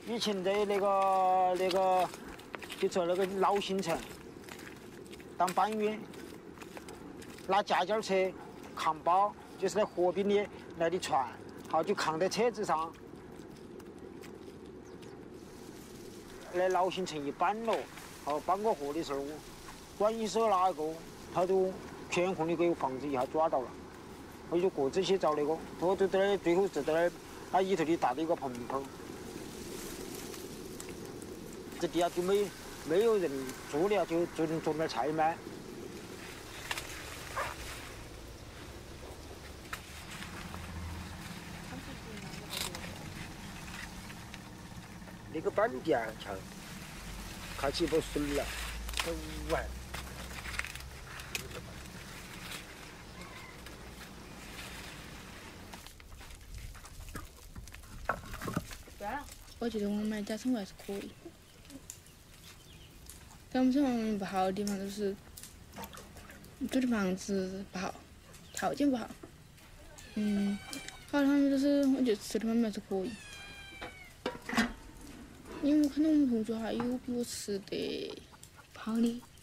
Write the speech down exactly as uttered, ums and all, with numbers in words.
以前在那个那个，就做那个老新城当搬运，拿架架车扛包，就是在河边的来的船，好就扛在车子上。来老新城一搬了，好搬过河的时候，管你是哪一个，他都全控的给房子一下抓到了，我就过这些找那个，我就在那最后是在那他里头的大的一个棚头，这地下就没没有人住了，就只能种点菜卖。那个板地啊，瞧，看起不顺了，都完。 我觉得我们买家生活还是可以，但我们这方面不好的地方就是，住的房子不好，条件不好。嗯，好的方面就是我觉得吃的方面还是可以。因为我看到我们同学还有比我吃的胖的。